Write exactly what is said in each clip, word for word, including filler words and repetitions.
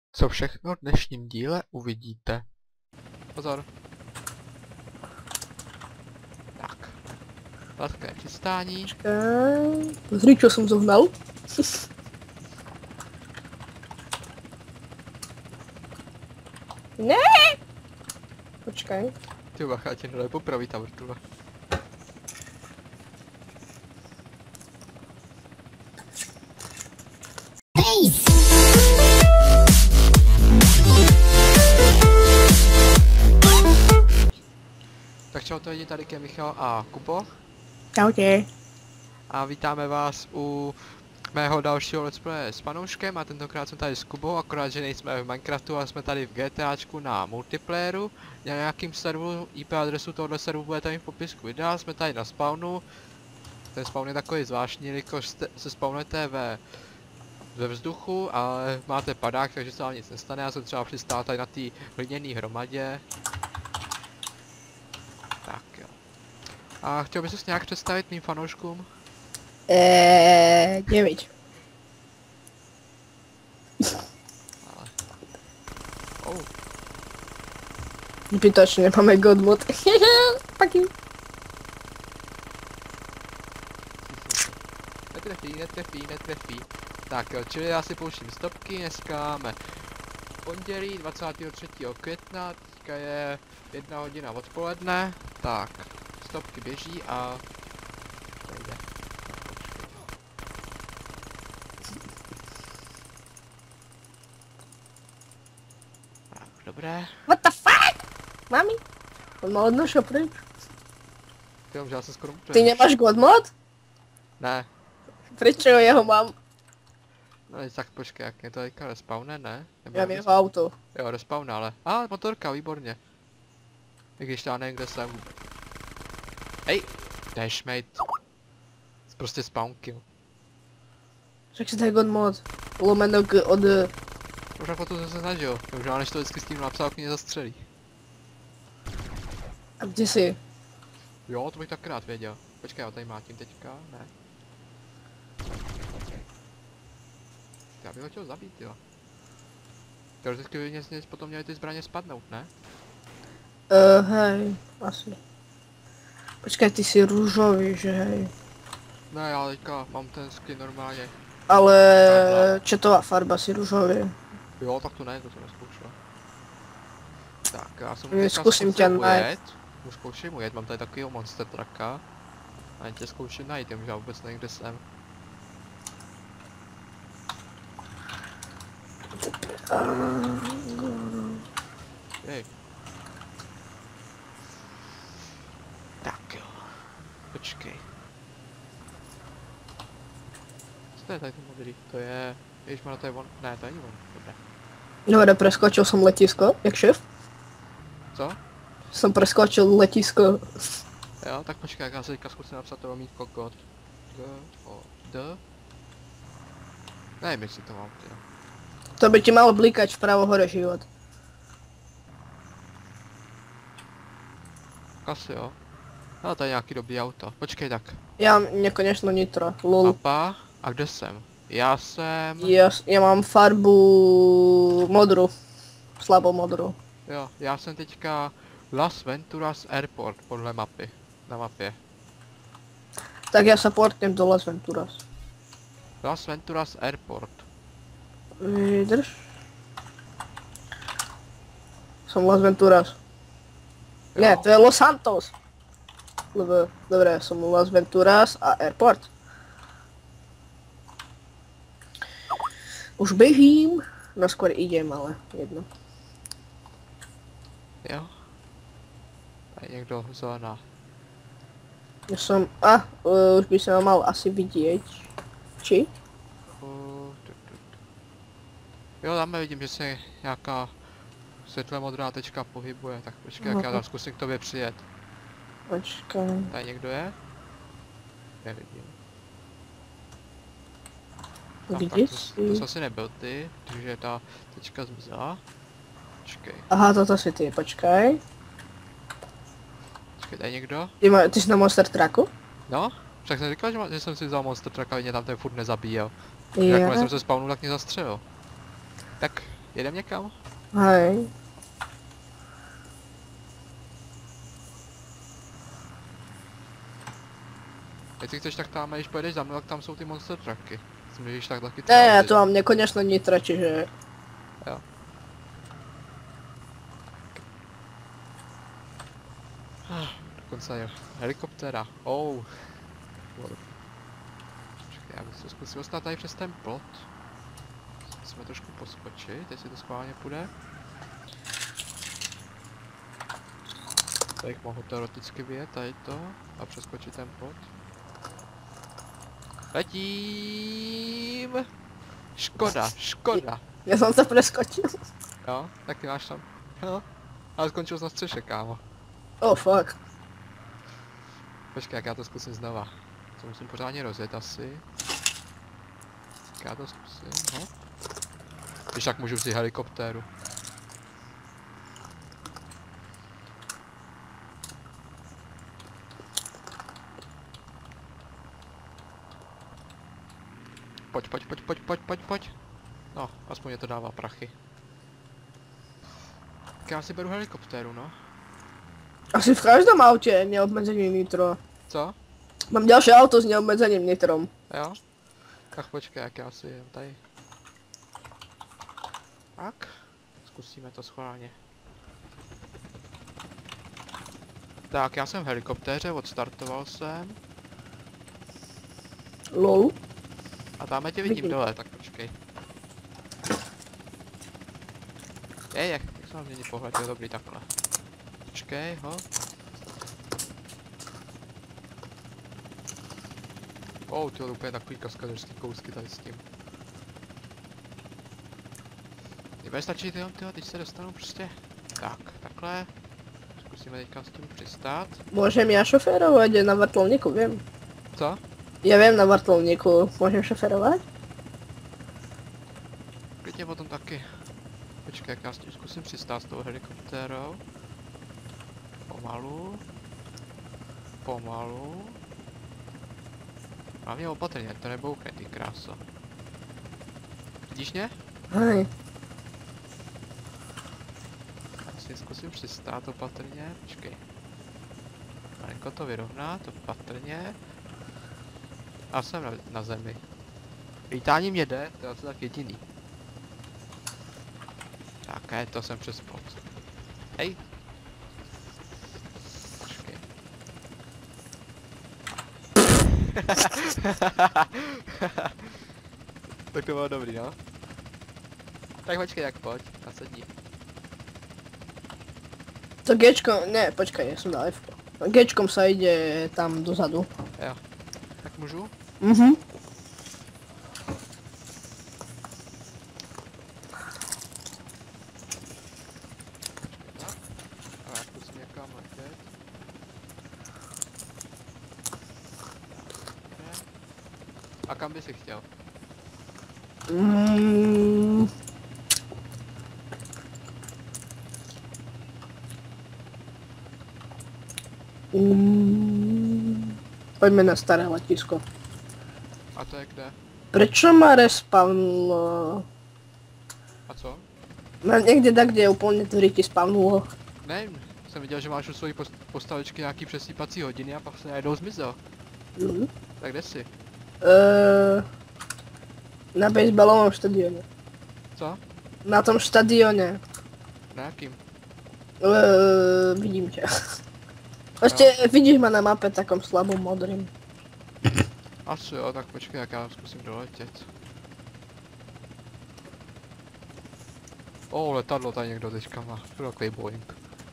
Co všechno v dnešním díle uvidíte. Pozor. Tak. Hladké přistání. Zri, čo som zohnal? Ne! Počkaj. Ty bacha, tě nedaj popraví ta vrtule. Tak čau, to lidi, tady je Michal a Kubo. Čaute. A vítáme vás u mého dalšího let's play s Panouškem a tentokrát jsme tady s Kubou, akorát že nejsme v Minecraftu, ale jsme tady v GTAčku na multiplayeru. Na nějakým serveru, I P adresu tohoto serveru budete mít v popisku videa, jsme tady na spawnu. Ten spawn je takový zvláštní, jelikož se spawnujete ve, ve vzduchu, ale máte padák, takže se vám nic nestane. Já jsem třeba přistál tady na té hliněné hromadě. Tak jo. A chtěl bys se nějak představit mým fanouškům? Eee, devět. Ale... Oh. Zbytočne, nemáme god mod. Fuck you. Netrefí, netrefí, netrefí. Tak jo, čili já si pouštím stopky, dneska máme pondělí dvacátého třetího května, teďka je jedna hodina odpoledne, tak stopky běží a... Nejde. Tak, dobré. What the fuck? Mami? On mal odnošel pryč. Ty já jsem skoro úplně. Ty nemáš god mod? Ne. Prečo ja ho mám? No tak počkej, jak je to teďka respawne, ne? Nebo Ja mám jeho auto. Jo, respawne, ale... A, motorka, výborně. I když já nevím, kde jsem. Hej! Dashmate. Prostě spawn kill. Však si daj god mod. Lomeno g od... Možná po to jsem se snažil. Možná než to vždycky s tím napsal, mě zastřelí. A kde si? Jo, to bych tak rád věděl. Počkej, já tady mátím teďka, ne. Já bych ho chtěl zabít, jo. Teoreticky by mě potom měly ty zbraně spadnout, ne? Uh, hej, asi. Počkaj, ty si růžový, že hej. Ne, já teďka mám ten skin normálně. Ale četová farba si růžový. Jo, tak to ne, to to neskoušel. Tak, já jsem Mm, teďka zkusím tě ujet. najít. Už zkouším ujet, mám tady takovýho monster trucka. A já tě zkouším najít, já vůbec nevím, kde jsem. Jej. Tak jo. Počkej. Co to je tady ten modrý? To je... Ježišmar, to je on... Ne, to není on. Dobré. Dobre, preskočil som letisko, jak šéf. Co? Som preskočil letisko. Jo, tak počkej, já se teďka zkusím napsat to mít kokot. G, O, D. Nevím, jestli to mám, tyjo. To by ti malo blikať vpravo hore život. Asi jo. No, to je nějaký dobrý auto. Počkej tak. Ja mám nekonečno nitro, lol. Mapa. A kde jsem? Já jsem... Ja, ja mám farbu modrou. Slabo modrou. Jo, já jsem teďka Las Venturas Airport podle mapy. Na mapě. Tak ja sa portnem do Las Venturas. Las Venturas Airport. Vydrž. Som Las Venturas. Jo. Ne, to je Los Santos. Lebo, dobre, som Las Venturas a Airport. Už bežím. No skôr idem, ale jedno. Jo. Tady někdo zelená. Ja som... A, uh, už by sa mal asi vidieť. Či? Uh, tu, tu, tu. Jo, tam vidím, že se nějaká světle modrá tečka pohybuje, tak počkej, jak já tam zkusím k tobě přijet. Počkaj. Tady někdo je? Nevidím. No, Kde tak to, jsi? to jsi asi nebyl ty, protože ta tečka zmizela. Počkej, Aha, toto si ty, počkaj. počkej, tady někdo? Ty, ma, ty jsi na Monster Trucku? No, však jsem říkal, že, ma- že jsem si vzal monster truck a mě tam ten furt nezabíjel. Jo. Jakmile jsem se spawnul, tak mě zastřelil. Tak, Jedem někam? Hej. Jestli chceš, tak tam, když pojedeš za mnou, tak tam jsou ty monster trucky. Si můžeš tak taky Ne, já odjet. to mám nekonečné nitra, čiže... Jo. Dokonce jo. Helikoptéra. Oh. Počkej, já bych to zkusil stát tady přes ten plot. Musíme trošku poskočit, jestli to schválně půjde. Tak mohu teoreticky vyjet tady to a přeskočit ten plot. Letím! Škoda, škoda. Já jsem se preskočil. Jo, tak ty máš tam. Jo. Ale skončil jsi na střeše, kámo. Oh fuck. Počkej, jak já to zkusím znova. To musím pořádně rozjet asi. Tak já to zkusím, no. Když tak můžu vzít helikoptéru. Pojď, pojď, pojď, pojď, pojď, pojď, pojď. No, aspoň je to dává prachy. Tak já si beru helikoptéru, no. Asi v každém autě je neobmedzený nitro. Co? Mám další auto s neobmedzeným nitrom. Jo? Tak počkej, jak já si jem tady. Tak. Zkusíme to schválně. Tak, já jsem v helikoptéře, odstartoval jsem. Lol. A tam tě vidím Vidím. dole, tak počkej. Ej, jak, jak se mám změnit pohled, jo, dobrý, takhle. Počkej, ho. Oh, ty úplně takový kaskaderský kousky tady s tím. Nebude stačit, jo, tyjo, teď se dostanu prostě. Tak, takhle. Zkusíme teďka s tím přistát. Můžem já šoférovat, je na vrtulníku, vím. Co? Já vím na vrtulníku, můžem šoférovat? Klidně potom taky. Počkej, jak já s tím zkusím přistát s tou helikoptérou. Pomalu. Pomalu. Hlavně opatrně, to nebouchne, ty kráso. Vidíš mě? Hej. Já si zkusím přistát opatrně, počkej. Malinko to vyrovnat, opatrně. A jsem na, na zemi. Lítání mě jde, to je asi tak jediný. Tak, je to jsem přes plot. Hej. Počkej. Tak to bylo dobrý, no. Tak počkej, jak pojď, nasadí. To Gčko, ne, počkej, já jsem dal F. Gčkom se jde tam dozadu. Jo. Tak můžu? Mhm. A já zkusím někam letět. A kam by si chtěl? Mm. Mm. Pojďme na staré letisko. A to je kde? Prečo ma respawnulo? A co? No někde tak, kde je úplně to ti spawnulo. Nevím, jsem viděl, že máš u svojí post postavičky nějaký přesýpací hodiny a pak se najednou zmizel. Mhm. Tak kde jsi? Uh, na baseballovom štadióne. Co? Na tom štadióne. Na jakým? Uh, vidím tě. Prostě vidíš ma na mape takom slabom modrým. Asi jo, tak počkej, jak já zkusím doletět. O, letadlo tady někdo teďka má, to je takový Boeing.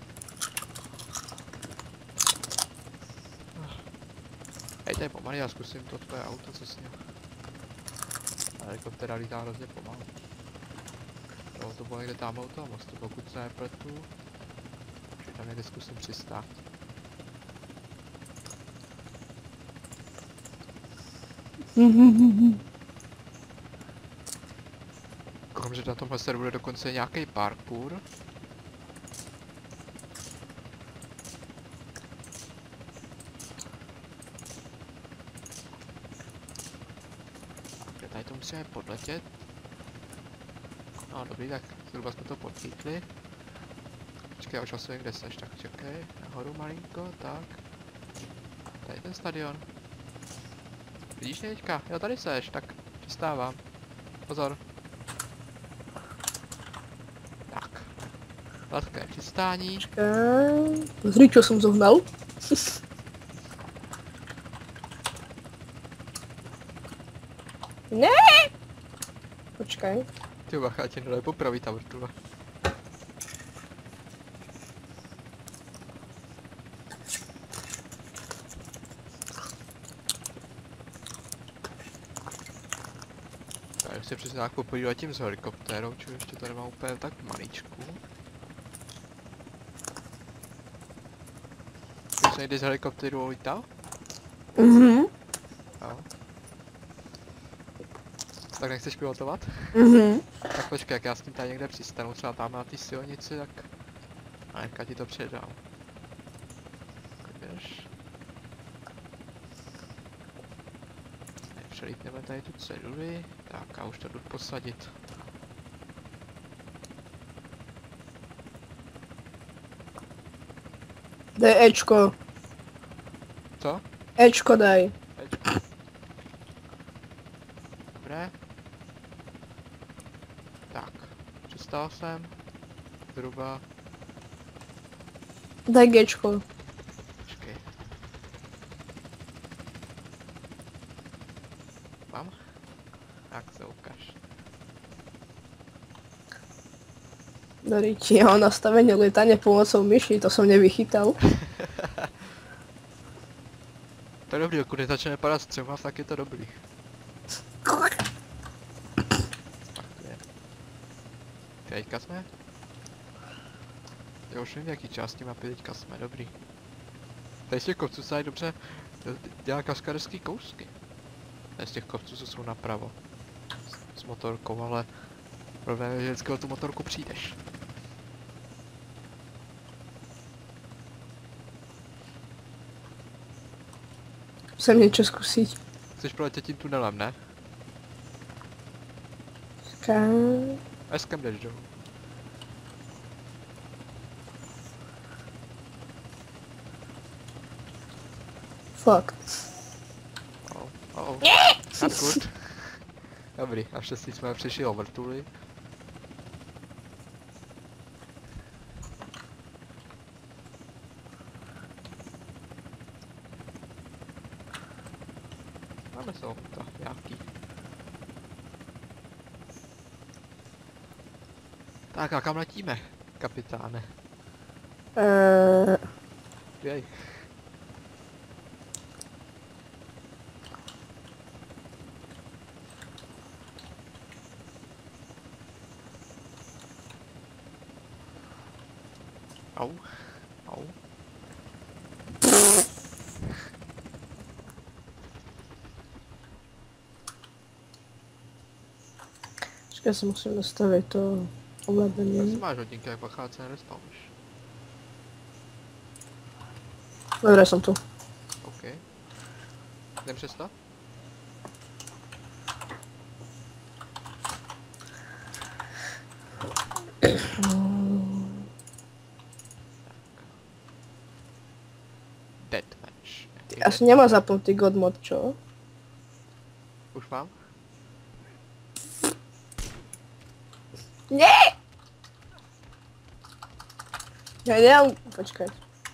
Hej, to je pomalý, já zkusím to tvoje auto, co jsi měl. Helikoptera lítá hrozně pomalu. Jo, to bylo někde tam u toho mostu, pokud se nepletu. Že tam někde zkusím přistát. Koukám, že na tomhle serveru bude dokonce nějaký parkour. Tak, tady to musíme podletět. No dobrý, tak zhruba jsme to podchytli. Počkej, já už asi vím, kde seš, tak čekej. Nahoru malinko, tak. Tady je ten stadion. Vidíš mě teďka? Jo, tady seš, tak přistávám. Pozor. Tak. Hladké přistání. Počkej. Pozri, čo jsem zohnal. Ne! Počkej. Ty bacha, tě nedali popraví ta vrtule. Já se přesně nějak popodívat tím s helikoptérou, či ještě to nemám úplně tak maličku. Ty jsi někdy z helikoptéru lítal? Mhm. Jo. Tak nechceš pilotovat? Mhm. Tak počkej, jak já s tím tady někde přistanu, třeba tam na té silnici, tak... A nechka ti to předám. Jdeš. Přelítneme tady tu ceduli. Tak a už to jdu posadit. Dej Ečko. Co? Ečko dej. Ečko. Dobré. Tak, přistál jsem. Zhruba. Dej Gčko. Počkej. Mám? Tak se ukáž. Dobrý, ti jeho nastavení letania pomocou myši, to jsem nevychytal. To je dobrý, pokud nezačne padat střema, tak je to dobrý. Tak to je. Teďka jsme? Já už nevím, jaký části mapy teďka jsme, dobrý. Tady z těch kopců se dají dobře dělá kaskaderský kousky. Ne z těch kopců, co jsou napravo. S, s motorkou, ale problém je, že vždycky o tu motorku přijdeš. Musím něco zkusit. Chceš proletět tím tunelem, ne? Počkej. A s kam jdeš dolů? Fuck. Oh, oh, oh. Not good. Dobrý, naštěstí jsme přišli o vrtuly. Máme se auta, nějaký. Tak a kam letíme, kapitáne? Uh, Jej. Au, au. počkej, si musím nastavit to Jak ovládání. máš hodinky, jak pachát se nerespawnuješ? Dobré, jsem tu. OK. Jdem přes to? Deathmatch. Asi nemá zapnutý God mod, čo? Už mám? Ne! Já nemám, počkej.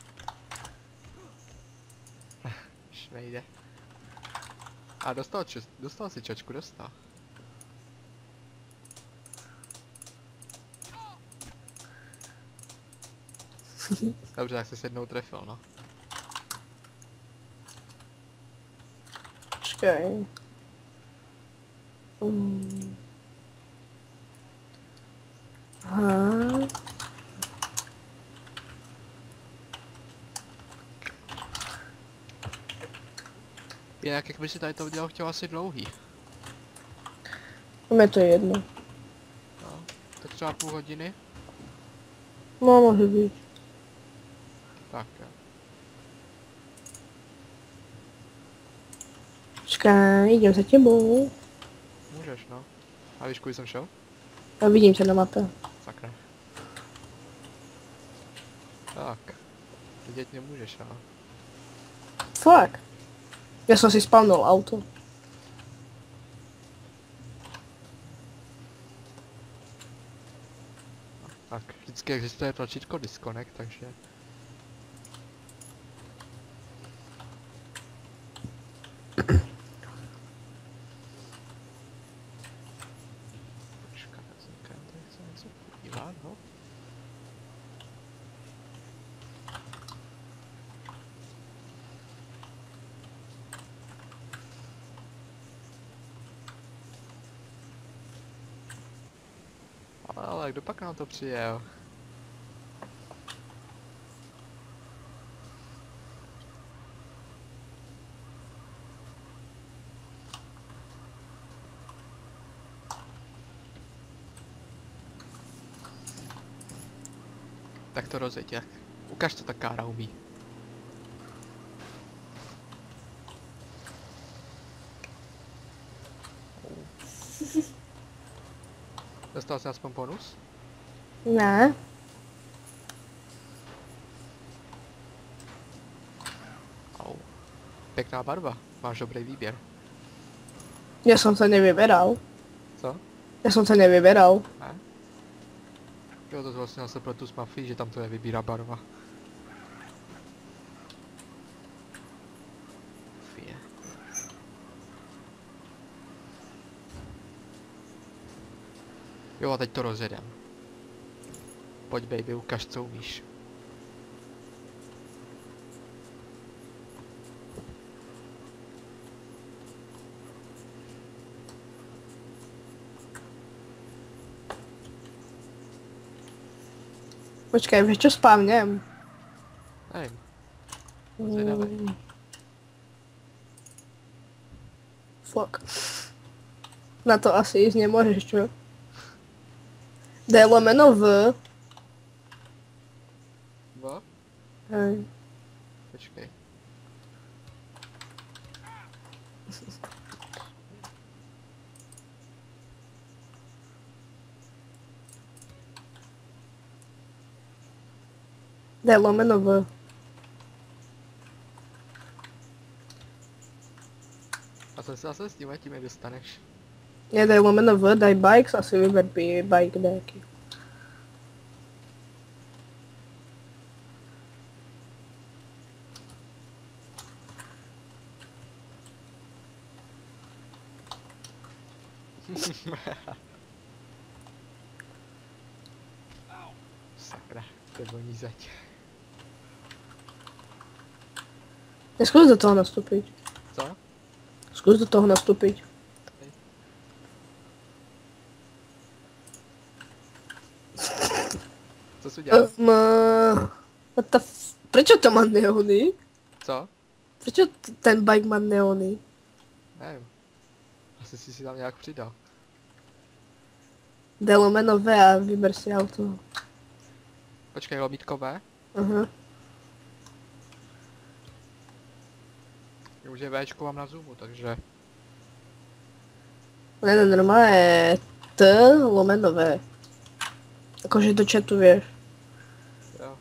Už nejde. A dostal, čes, dostal si čočku, dostal. Dobře, tak se s jednou trefil, no. Počkej. Um. Aha. Jinak, jak by si tady to udělal, chtěl asi dlouhý. Mně to je jedno. No, tak třeba půl hodiny. No, může být. Tak jo. Počkej, jdem za tebou. Můžeš, no. A víš, kudy jsem šel? Já vidím tě na mapě. Sakra. Tak. Vidět nemůžeš, ale. Fuck. Já jsem si spawnul auto. Tak, vždycky existuje tlačítko disconnect, takže... Počkat, já jsem tady chce něco podívat, no? Ale kdo pak nám to přijel? Tak to rozjeď, jak? Ukaž, co ta kára umí. Dostal jsi aspoň bonus? Ne. Au. Pěkná barva, máš dobrý výběr. Já jsem se nevybíral. Co? Já jsem se nevybíral. Ne? Jo, to vlastně se pro tu s mafii, že tam to je vybírá barva. Fie. Jo, a teď to rozjedem. Pojď baby, ukaž, co umíš. Počkej, víš čo spávněm? Nevím. Zvědavej. Mm. Fuck. Na to asi jít nemůžeš, čo? D lomeno V. Dva? Hej. Počkej. D lomeno V. A co se zase s tím, tím je dostaneš? Je D lomeno V, daj bikes a si vyber bi- bike nejaký. Sakra, to je voní zeď. Zkus do toho nastúpiť. Co? Zkus do toho nastúpiť. Co jsi udělal? Um, what the f... Prečo to má neony? Co? Prečo t- ten bike má neony? Nevím. Asi jsi si tam nějak přidal. D lomeno V a vyber si auto. Počkej, lomítko V? Aha. Už je Včko mám na zoomu, takže... Ne, ne, normálne T lomeno V. Akože do chatu vieš. Jo.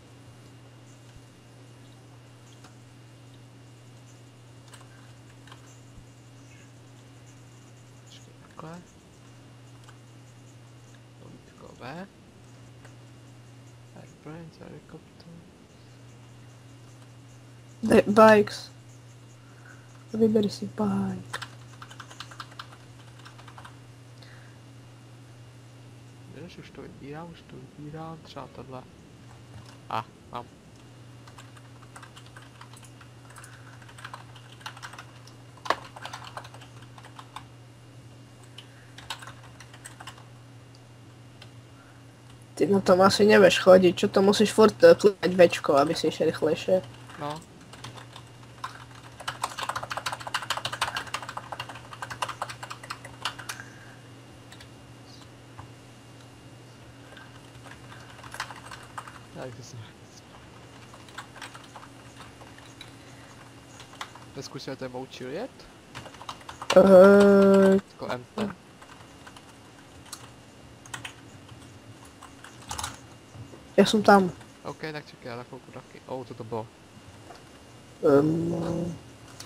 Počkej, takhle. Lomítko V. Airplanes, helikopter. Daj bikes. Vyber si bike. Víš, už to vybírám, už to vybírám, třeba tohle. A, ah, mám. Ty na tom asi nevieš chodiť, čo to musíš furt klikať Včko, aby si išiel rýchlejšie. No. Tak to jsem... Neskusil moučil jet? Uh, Jako M T. Já jsem tam. OK, tak čekaj, já na chvilku taky. Oh, co to bylo? Um,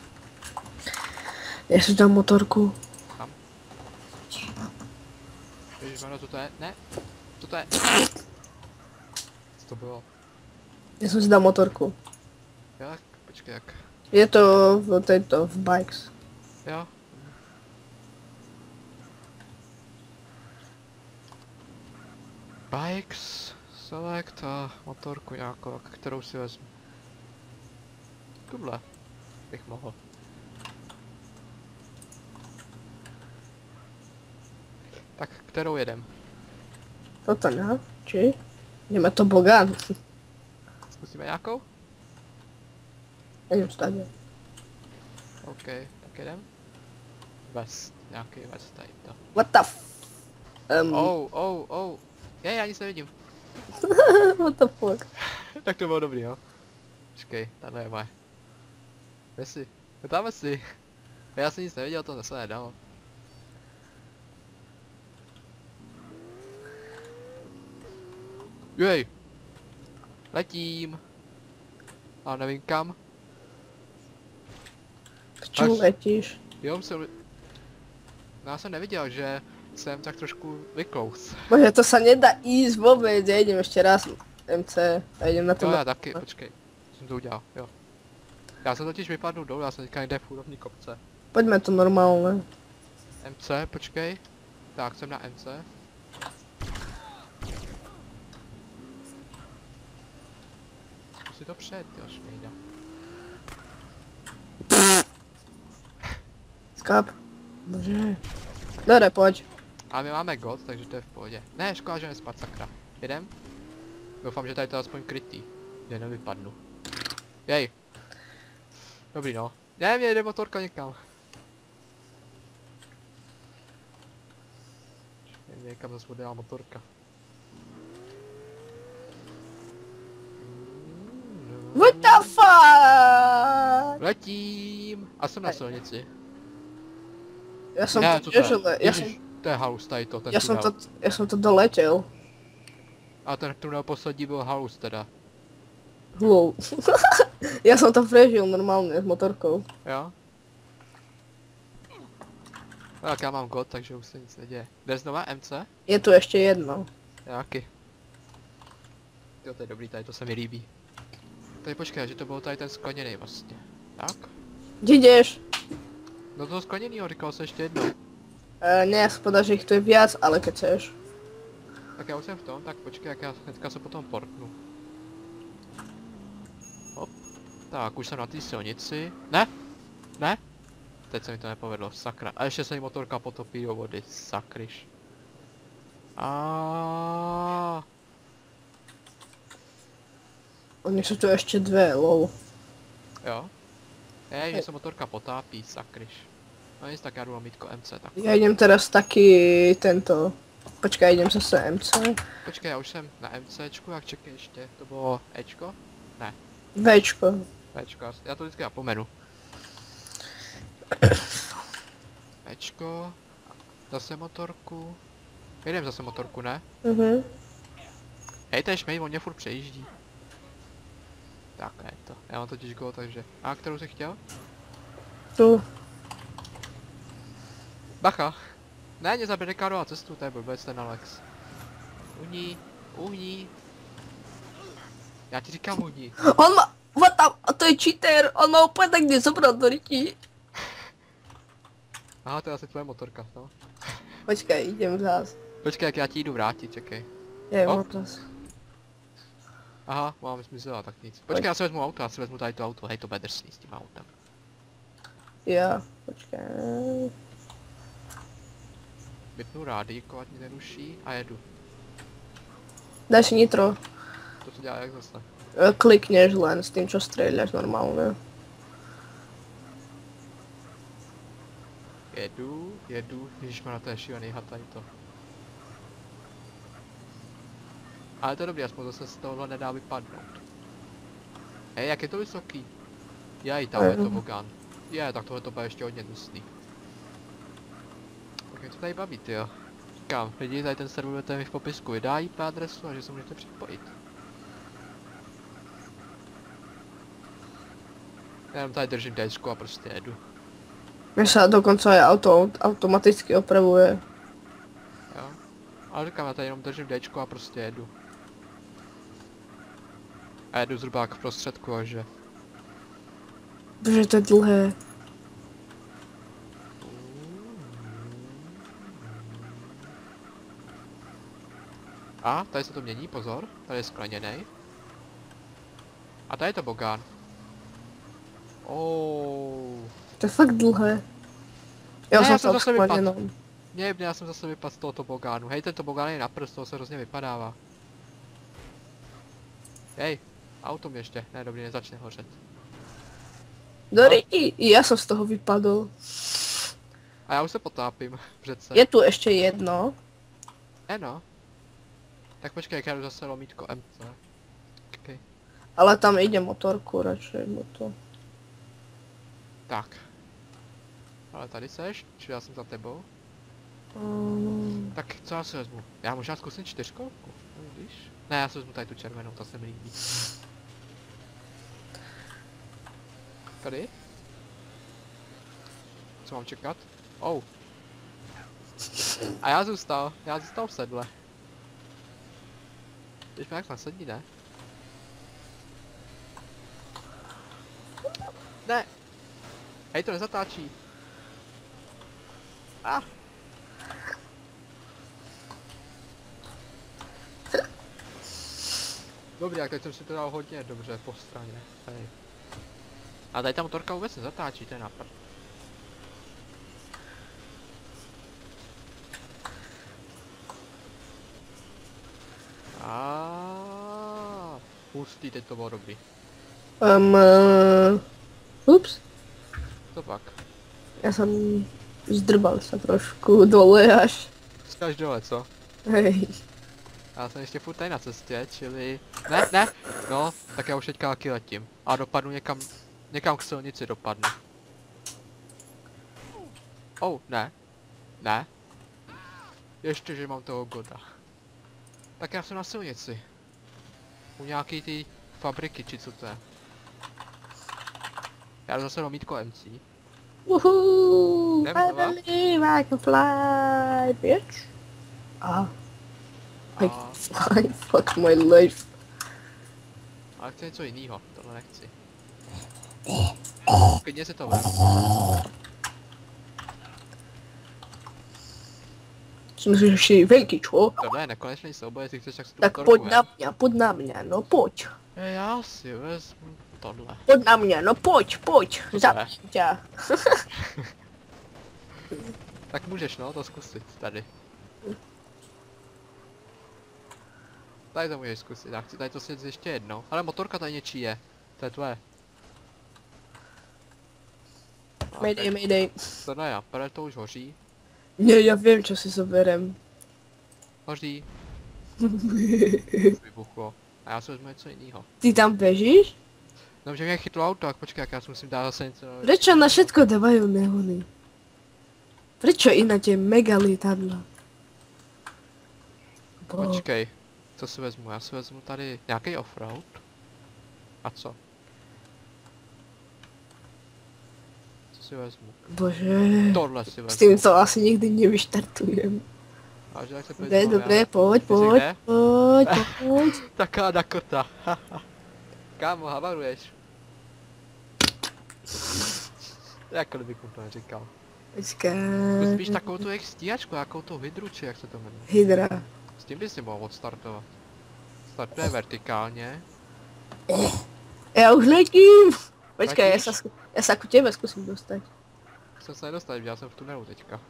já jsem tam motorku. Tam. Ježišmarja, co to je? Ne? Co to je? Co to bylo? Já jsem si dal motorku. Jak? Počkej, jak? Je to v této, v bikes. Jo? Bikes, select a motorku nějakou, kterou si vezmu. Tuhle bych mohl. Tak, kterou jedem? Toto ne? Či? Jdeme to Bogan. Zkusíme nějakou? Jdem tady. OK, tak jedem. Vest, nějaký vest tady to. What the f... Um, Oh, oh, oh. Je, já nic nevidím. what the fuck? Tak to bylo dobrý, jo. Počkej, tady je moje. Kde jsi? Tam jsi. Já jsem nic neviděl, to zase nedalo. Jej. Letím. A nevím kam. K čemu Až- letíš? Jo, jsem... No, já jsem neviděl, že jsem tak trošku vyklous. Bože, to se nedá ísť vůbec, já jdem ještě raz M C a jdem na to. Jo, na- já taky, počkej. Jsem to udělal, jo. Já jsem totiž vypadl dolů, já jsem teďka někde v úrovni kopce. Pojďme to normálně. M C, počkej. Tak, jsem na M C. Zkus si to přejet, jo, šmejda. Skap. Bože. Dore, pojď. A my máme god, takže to je v pohodě. Ne, škoda, že nespad, sakra. Jedem? Doufám, že tady to je aspoň krytý. Že nevypadnu. Jej. Dobrý no. Ne, mě jde motorka někam. Mě někam zase odjela motorka. What the fuck? Letím! A jsem na silnici. Já jsem Ne, to co to je? těžil, já jsem, Ježiš, to je halus tady to, ten já jsem tunel. to, já jsem to doletěl. A ten tunel poslední byl halus teda. Wow. Já jsem to prežil normálně s motorkou. Jo? No, tak já mám god, takže už se nic neděje. Jde znova M C? Je tu ještě jedno. Jaký? Jo, to je dobrý, tady to se mi líbí. Tady počkej, že to bylo tady ten skleněný vlastně. Tak? Kde jdeš? No toho skleněnýho, říkal jsem ještě jedno. E, ne, spada, že jich tu je víc, ale keď chceš. Tak já už jsem v tom, tak počkej, jak já hnedka se potom portnu. Hop. Tak, už jsem na té silnici. Ne! Ne! Teď se mi to nepovedlo, sakra. A ještě se mi motorka potopí do vody, sakryš. A. Oni jsou tu ještě dvě, lol. Jo? Je, že se motorka potápí, sakryš. No nic, tak já jdu na mítko M C, tak. Já jdem teraz taky tento. Počkej, jdem zase M C. Počkej, já už jsem na MCčku, jak čekej ještě, to bylo Ečko? Včko. Ečko, já- já to vždycky zapomenu. Ečko, zase motorku. Jedem zase motorku, ne? Mhm. Hej, ten šmej, on mě furt přejíždí. Tak, ne to, já mám totiž go, takže. A kterou jsi chtěl? Tu. Bacha! Ne, mě zabere Karla cestu, to je blbec ten Alex. Uhní, uhní. Já ti říkám uhní. On má, what the, a to je cheater, on má úplně tak nezobrat do rytí. Aha, to je asi tvoje motorka, no. Počkej, jdem zás. Počkej, jak já ti jdu vrátit, čekej. Je, O. mám zás. Aha, mám zmizela, tak nic. Počkej, já si vezmu auto, já si vezmu tady to auto, hej, to bude drsný s tím autem. Já, počkej. Vypnu rádíko, ať mě neruší a jedu. Dáš nitro. To se dělá jak zase. E, Klikneš len s tím, čo strieľaš normálně. Jedu, jedu, ježišmarja, to je šílený had tady to. Ale to je dobrý, aspoň zase z tohohle nedá vypadnout. Hej, jak je to vysoký? Jej, tam je to Bogan. Je, tak tohle to bude ještě hodně dusný. Tak mě to tady baví, tyjo. Říkám, lidi, tady ten server budete mi v popisku, vydá I P adresu a že se můžete připojit. Já jenom tady držím Dčko a prostě jedu. Mně se dokonce i auto automaticky opravuje. Jo. Ale říkám, já tady jenom držím Dčko a prostě jedu. A jedu zhruba jak v prostředku, že. Protože to je dlouhé. A, tady se to mění, pozor. Tady je skleněnej. A tady je to bogán. Oh. To je fakt dlouhé. Já Ne, jsem já jsem to zase schválně, vypadl. no. Mě, já jsem zase vypadl z tohoto bogánu. Hej, tento bogán je naprst, toho se hrozně vypadává. Hej, auto mě ještě. Ne, dobrý, nezačne hořet. Dobrý, i já jsem z toho vypadl. A já už se potápím, přece. Je tu ještě jedno. E no. Tak počkej, já jdu zase lomítko M C. Okay. Ale tam jde motorku radši, nebo to. Tak. Ale tady seš, či já jsem za tebou. Mm. Tak co já si vezmu? Já možná zkusím čtyřkolku, no, víš? Ne, já si vezmu tady tu červenou, ta se mi líbí. Tady? Co mám čekat? Oh. A já zůstal, já zůstal v sedle. Když mě jak nasadí, ne? Ne! Hej, to nezatáčí. Ah. Dobrý, jak teď jsem si to dal hodně dobře po straně. Hej. A tady ta motorka vůbec nezatáčí, to je nápad. A hustý, teď to bylo dobrý. Um, uh, ups, To pak. já jsem zdrbal se trošku dole až. Jsi až dole, co? Hej. Já jsem ještě furt tady na cestě, čili... Ne, ne! No, tak já už teďka taky letím. A dopadnu někam... Někam k silnici dopadnu. Oh, ne. Ne. Ještě, že mám toho goda. Tak já jsem na silnici. U nějaký ty fabriky, či co to je. Já jdu zase lomítko M C. Woohoo! Jdem, I Eva? believe I can fly, bitch. Ah. I A... can fly, fuck my life. Ale chci něco jinýho, tohle nechci. Klidně si to vem. Jsem si ještě velký, čo? Tohle je nekonečný souboj, jestli chceš, tak si tu Tak motorku pojď na mě, pojď na mě, no pojď. vem. Já si vezmu tohle. Pojď na mě, no pojď, pojď. To Zapni tě. Tak můžeš no, to zkusit tady. Tady to můžeš zkusit, já chci tady to sjet ještě jednou. Ale motorka tady něčí je. To je tvoje. No, Mayday, tak mayday. to ne, já, protože to už hoří. Ne, já vím, co si zoberem. Hoří. Vybuchlo. A já si vezmu něco jiného. Ty tam běžíš? No, že mě chytlo auto, tak počkej, jak já si musím dát zase něco. Prečo na všetko dávajú nehony? Prečo ináč je mega lietadla? Bo... Počkej, co si vezmu? Já si vezmu tady nějaký offroad. A co? Co si vezmu? Bože. Tohle si S vezmu. tím to asi nikdy nevyštartujem. A že tak se Dobré, podíváme, dobré, já- pojď, Ty pojď, jsi pojď, pojď. Taká Dakota. Kámo, havaruješ. Jako kdybych mu to neříkal. To Počkej. spíš takovou tu jejich stíhačku, jakou tu hydru, či jak se to jmenuje. Hydra. S tím bys si mohl odstartovat. Startuje vertikálně. Já už letím. Počkej, já Letíš? se, já se ku tebe zkusím dostat. Jsem se nedostal, já jsem v tunelu teďka.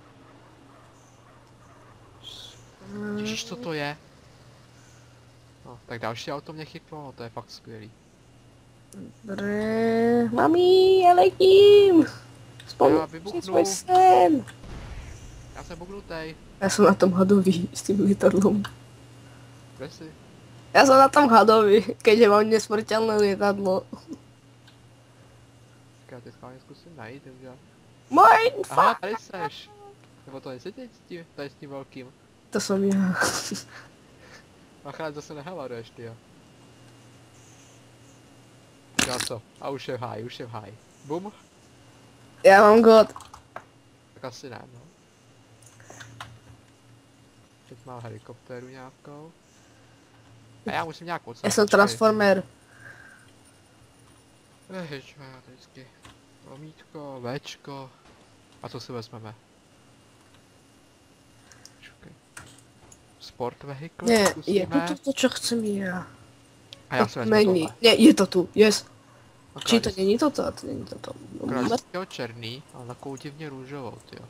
Ježiš, co to je? No, tak další auto mě chytlo, no to je fakt skvělý. Dobré, mami, já letím. Já Vzpomněl vybuchnu. si svůj sen. Já jsem bugnutej. Já jsem na tom hadový s tím lietadlom. Kde jsi? Já jsem na tom hadový, keďže mám nesmrtelné lietadlo. Já teď schválně zkusím najít, takže... Mine Aha, fuck. tady seš. Nebo to nejsi teď s tím, tady s tím velkým. To jsem já. Machrát zase nehavaruješ, ty jo. Já co? A už je v háji, už je v háji. Bum? Já mám god. Tak asi ne, no. Teď má helikoptéru nějakou. A já musím nějak odsávat. Já jsem transformer. Ježišme, já to vždycky. Omítko, Včko. A co si vezmeme? Čekaj. Sport vehicle Ne, je zkusíme. to to, co chcem já. A já si vezmu Není. tohle. Ne, je to tu, yes. Akorát Či to je- není toto, to není toto. akorát je z toho černý, ale takovou divně růžovou, tyjo.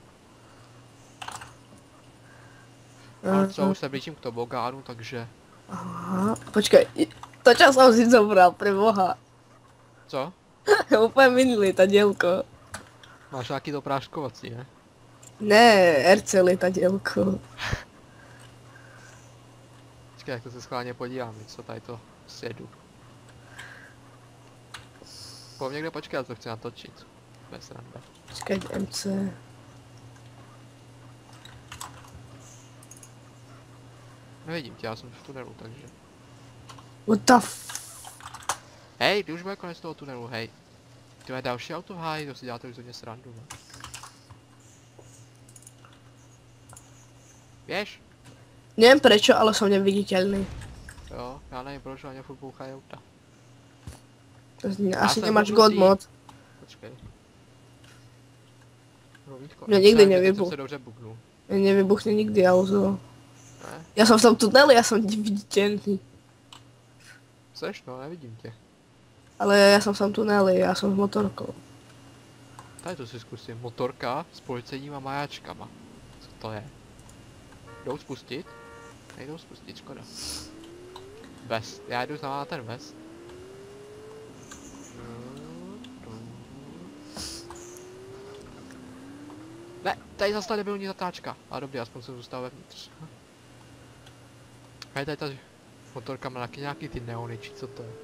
Ale co, už se blížím k tobogánu, takže... Aha, počkej, to čo som si zobral, pre boha. Co? Úplně minulý letadielko. Máš nějaký to práškovací, ne? Ne, er cé letadielko. Počkej, jak to se schválně podívám, co tady to sjedu. Po mě kde počkej, já to chci natočit. Bez rande. Počkej, em cé. Nevidím tě, já jsem v tunelu, takže... What the f... Hej, ty už bude konec toho tunelu, hej. Ty máš další auto v háji, to si děláte už hodně srandu, ne? Běž? Neviem prečo, ale som neviditeľný. Jo, já nevím proč, ale mě furt bouchají auta. To zní- Já Asi jsem nemáš bubnutý. god mod. Počkej. Rovítko. Mne nikdy Teď nevybuch. jsem se dobře buknul. Nevybuchne nikdy auto. Ne? Ja som v tom tuneli, ja som neviditeľný. Seš no, nevidím tě. Ale ja som v tom tuneli, ja som s motorkou. Tady to si zkusím. Motorka s policejníma majáčkama. Co to je? Jdou spustit? Nejdou spustit, škoda. Vest. Já jdu znamená ten vest. Ne, tady zase ta debilní zatáčka. A dobrý, aspoň jsem zůstal vevnitř. Hej, tady ta motorka má taky nějaký ty neony, či co to je?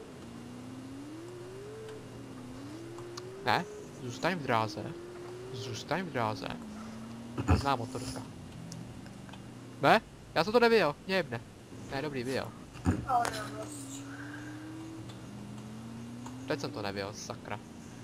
Ne, zůstaň v dráze. Zůstaň v dráze. Zná motorka. Ne? Já jsem to neviděl, mě jebne. Ne, dobrý, viděl. Teď jsem to neviděl, sakra.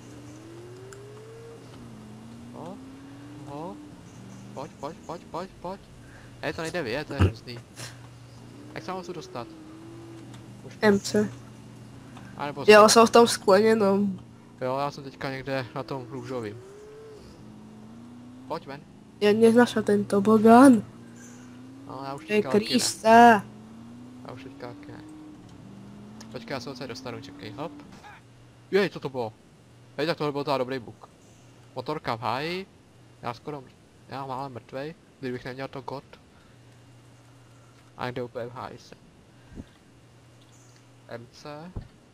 No, no. Pojď, pojď, pojď, pojď, pojď. Ne, to nejde vidět, to je hrozný. Jak se mám tu dostat? Už em cé. A nebo Ja som v tom sklenenom. jo, já jsem teďka někde na tom růžovým. Pojď ven. Ja neznášam ten tobogán. No, já už To je teďka taky ne. Krista. Já už teďka taky ne. Počkej, já se odsaď dostanu, čekej, hop. Jej, co to bylo? Hej, tak tohle byl teda dobrý buk. Motorka v háji. Já skoro, mr- já málem mrtvej, kdybych neměl to god. A někde úplně v háji jsem. em cé.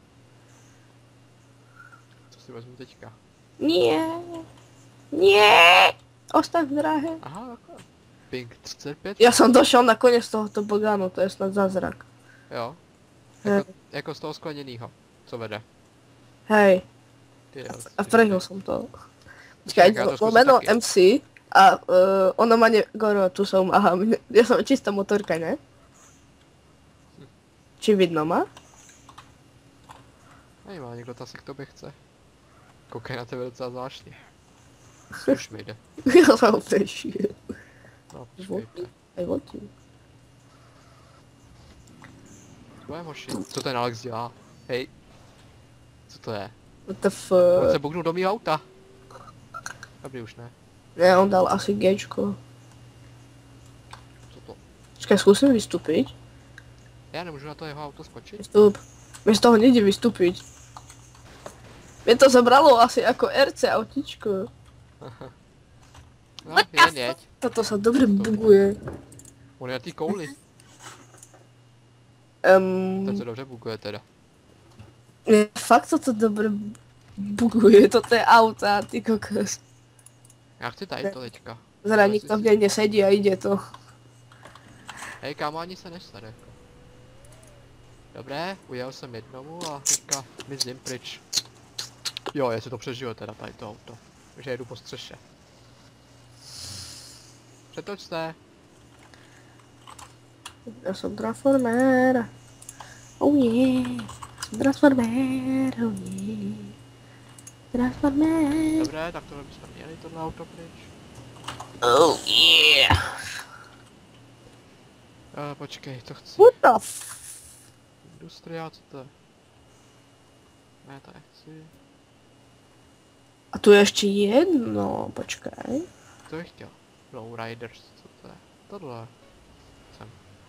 Co si vezmu teďka? Nie. Nie. Ostaň v dráhe. Aha, takhle. Pink třicet pět? Ja som došiel na koniec toho tobogánu, to je snad zázrak. Jo. Hej. Jako, jako z toho skleněnýho, co vede. Hej, Ty jo, a ty- prežil som to. Počkej, Počkaj, ja to skúsim lomeno taky. em cé a uh, ona má ne... Goro, tu som, aha, mne- ja som čistá motorka, ne? Či vidno ma? Nevím, někdo to asi k tobě chce. Koukej na tebe docela zvláštně. Už mi jde. Ja som prešiel. No, počkejte. Aj vodí. Tvoje moši. Co ten Alex dělá? Hej. Co to je? What the f... On se buknul do mýho auta. Dobrý, už ne. Ne, on dal asi Gčko. Co to? Počkaj, skúsim vystúpiť. Já nemůžu na to jeho auto skočit? Vystup. Mne z toho nejde vystúpiť. Mne to zabralo asi ako er cé autičko. No, jen jeď. Toto sa dobre buguje. On je na té kouli. Um, Ten se dobře buguje teda. ne, fakt toto dobre buguje, toto je auta, ty kokos. Já chci tady to teďka. Zara nikto v nej nesedí a ide to. Hej, kámo, ani se nestane. Jako. Dobré, ujel jsem jednomu a teďka mizím pryč. Jo, jestli to přežiju teda tady to auto. Takže jedu po střeše. Přetoč se. Ja som transformer. Oh yeah. Transformerovi. Transformer. Dobré, tak tohle bychom měli, tohle auto pryč. Oh yeah. Uh, počkej, to chci. What the f... Industria, co to je? Ne, to nechci. A tu je ještě jedno, počkej. To bych chtěl. Lowriders, co to je? Tohle. Sem.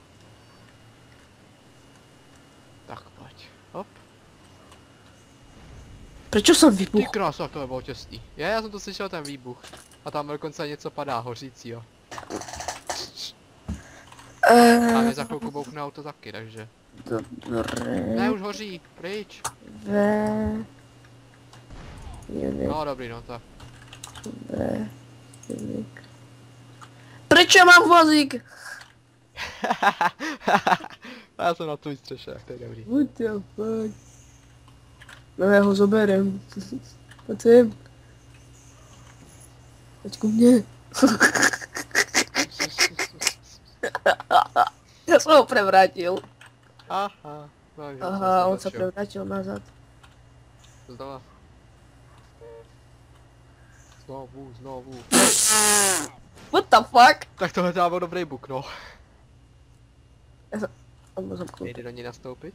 Tak pojď. Hop. Proč jsem Ty vybuch? krása, to bylo těsný. Je, já jsem to slyšel, ten výbuch. A tam dokonce něco padá, hořícího. Uh, A mě za chvilku bouchne auto taky, takže. Dobré. Ne, už hoří, pryč. Ve... Unit, No dobrý, no tak. ve... Unit. Proč já mám vozík? A já jsem na tvůj střeše, tak to je dobrý. What the fuck? No já ho zoberem. Pojď sem. Pojď ku mně. Já jsem ho prevrátil. Aha, no, že Aha, jsem on se začal. prevrátil nazad. Znova. Znovu, znovu. What the fuck? Tak tohle dává dobrý buk, no. On byl zamknutý. Nejde do ní nastoupit?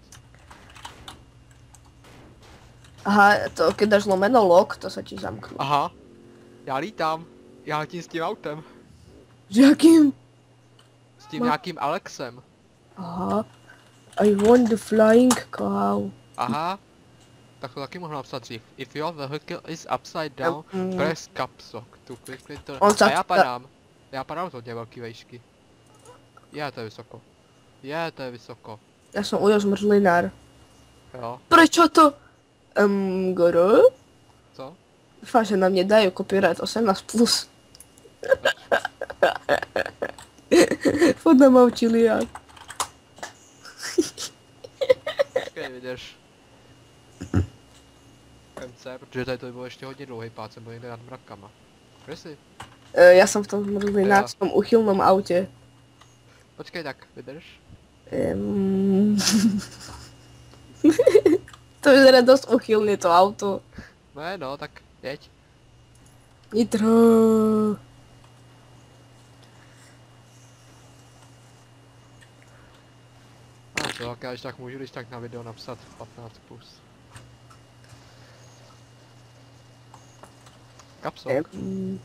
Aha, to když dáš lomeno lock, to se ti zamkne. Aha. Já lítám. Já letím s tím autem. S jakým? S tím Ma- nějakým Alexem. Aha. I want the flying cow. Aha. Tak to taky mohl napsat dřív. If your vehicle is upside down, Mm. press caps lock to quickly turn. On A tak- já padám. Já padám z hodně velký vejšky. Je, to je vysoko. Je, to je vysoko. Já jsem ujel zmrzlinár. Jo. Proč to? Um, Goro? Co? Doufám, že na mě dají copyright osmnáct plus. Furt nám učili jak. Počkej, vydrž. M C, protože tady to by bylo ještě hodně dlouhý pád, jsem byl někde nad mrakama. Kde jsi? E, já jsem v tom zmrzlinářském uchylnom autě. Počkej tak, vydrž. Um... to je dost uchylný to auto. Ne, no, tak jeď. Nitro. A co, tak já když tak můžu, když tak na video napsat patnáct plus. Kapsok, Um...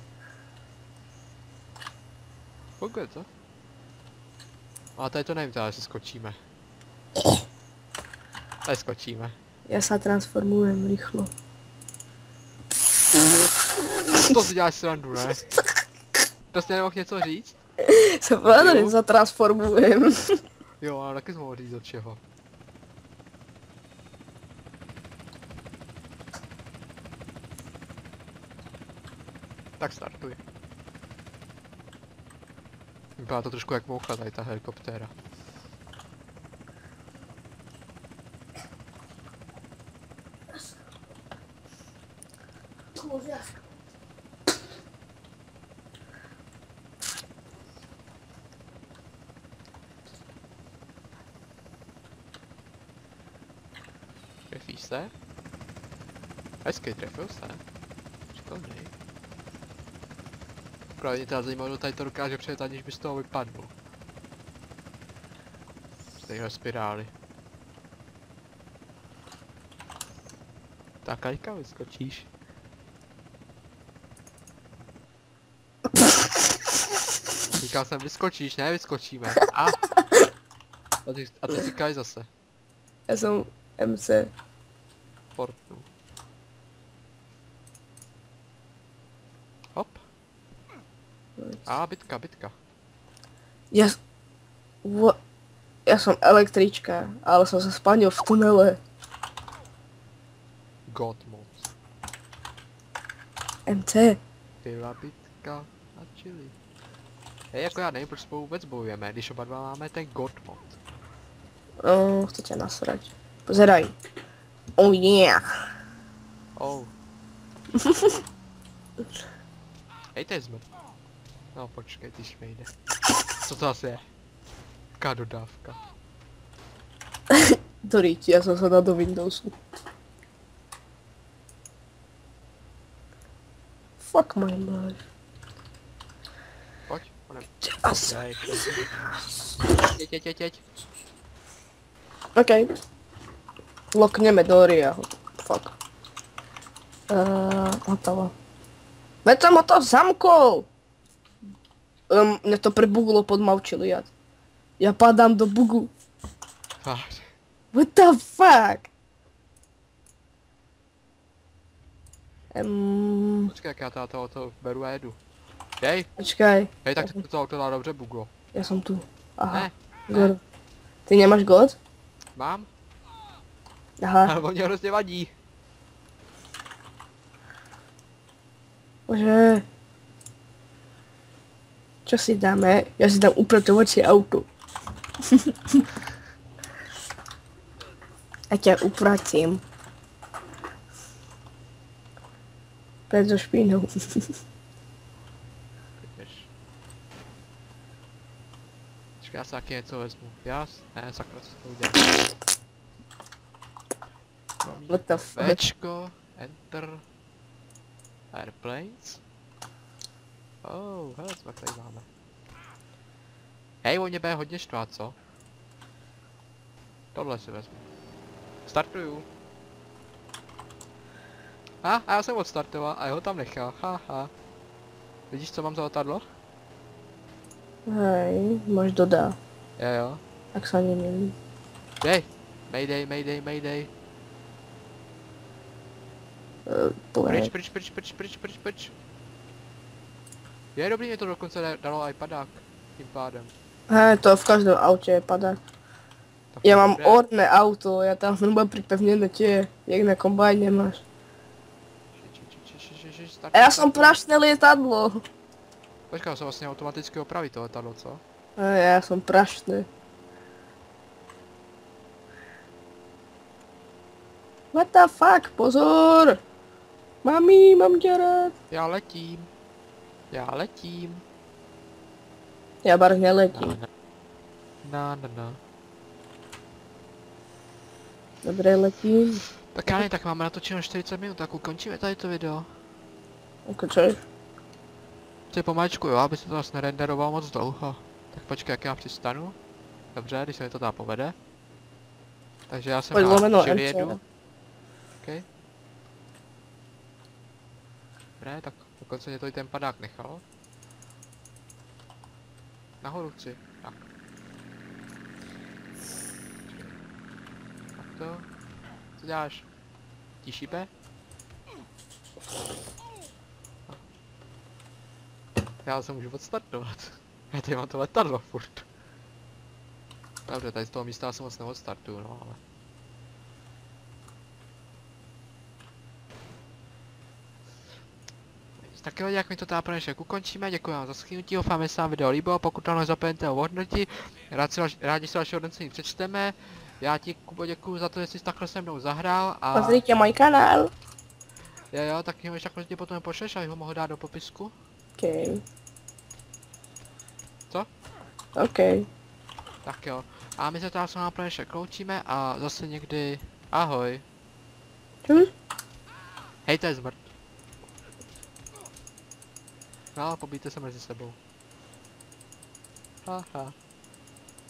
funguje to? A tady to nevím, teda, jestli skočíme. Tady skočíme. Já se transformujem rychlo. To si děláš srandu, ne? To jsi nemohl něco říct? Se právě zatransformujem. Jo, ale taky jsi mohl říct od čeho. Tak startuj. Vypadá to trošku jak moucha tady ta helikoptéra. Trefíš se? Hezky, trefil se. Šikovnej. Právě mě teda zajímalo, kdo tady to dokáže přejet, aniž by z toho vypadl. Z téhle spirály. Tak Kajka, vyskočíš. Říkal jsem vyskočíš, ne vyskočíme. A, a ty, a ty říkáš zase. Já jsem M C. Portnu. Hop. A bitka, bitka. Já... What? Já jsem električka, ale jsem se spanil v tunele. God mod. M C. Byla bitka a chili. Hej, jako já nevím, proč spolu vůbec bojujeme, když oba dva máme ten God mod. No, chci tě nasrať. Pozeraj. Oh yeah. Oh. Hej, to je zmrt. No počkej, ty šmejde. Co to asi je? Jaká dodávka? To říct, já jsem se dal do Windowsu. Fuck my life. Pojď, pane. Asi. Jeď, jeď, jeď, jeď. OK. Lokněme do Ria. Fuck. Uh, hotovo. Veď jsem ho to zamkol! Um, mě to prebuglo pod maučili jad. Já padám do bugu. Fakt. What the fuck? Um, Počkej, jak já to, to, to beru a jedu. Jej, počkej, hej, tak to auto dá dobře buglo. já jsem tu. Aha, Ne, God. Ty nemáš God? mám, Aha, ale on mě hrozně vadí. bože. Čo si dáme? Já si dám upratovací auto. A tě upratím. Pred so špínou. Vidíš. Počkej, já si taky něco vezmu. Já? Ne, sakra, co to udělám. What the fuck? Včko, enter. Airplanes. Oh, hele, co tady máme. Hej, on mě bude hodně štvát, co? Tohle si vezmu. Startuju. A, a já jsem odstartoval a jeho tam nechal, haha. Vidíš, co mám za letadlo? Hej, máš dodá. Jo jo. Tak se ani nevím. Dej! Mayday, mayday, mayday. Uh, Pryč, pryč, pryč, pryč, pryč, pryč, pryč. Je dobrý, mě to dokonce da- dalo iPadák. Tím pádem. Hej, to v každém autě je padá. Tak Já to mám dobré. orné auto, já tam nemám připevněné tě, jak na kombajně máš. Či, či, či, či, či, či, A startuj, já jsem startuj. prašné letadlo. Počkej, se vlastně automaticky opraví to letadlo, co? Hej, já jsem prašné. What the fuck, pozor! Mami, mám tě rád. Já letím. Já letím. Já bar Na, neletím. na. Na, na, na. Dobré, letím. Tak já ne, tak máme natočeno čtyřicet minut, tak ukončíme tady to video. Jako což? Ty pomaličku, jo, aby se to zase nerenderovalo moc dlouho. Tak počkej, jak já přistanu. Dobře, když se mi to tam povede. Takže já jsem Pojď lomeno na čili N C. jedu. OK. Ne, tak dokonce mě to i ten padák nechal. Nahoru chci. Tak. Tak to. Co děláš? Ti šípe? Já se můžu odstartovat. Já tady mám to letadlo furt. Dobře, tady z toho místa se moc neodstartuju, no ale... Tak jo, jak mi to tady pro dnešek ukončíme, děkuji vám za schrnutí, doufám, že se vám video líbilo, pokud ano, nezapomeňte ho hodnotit, rád si, rádi si vaše hodnocení přečteme, já ti, Kubo, děkuji za to, že jsi takhle se mnou zahrál a... Pozrite můj kanál. Jo jo, tak mi ho ještě takhle tě potom pošleš, abych ho mohl dát do popisku. OK. Co? OK. Tak jo, a my se teda s vámi pro dnešek loučíme a zase někdy, ahoj. Čus. Hej, to je zmrt. No, pobijte se mezi sebou. Haha.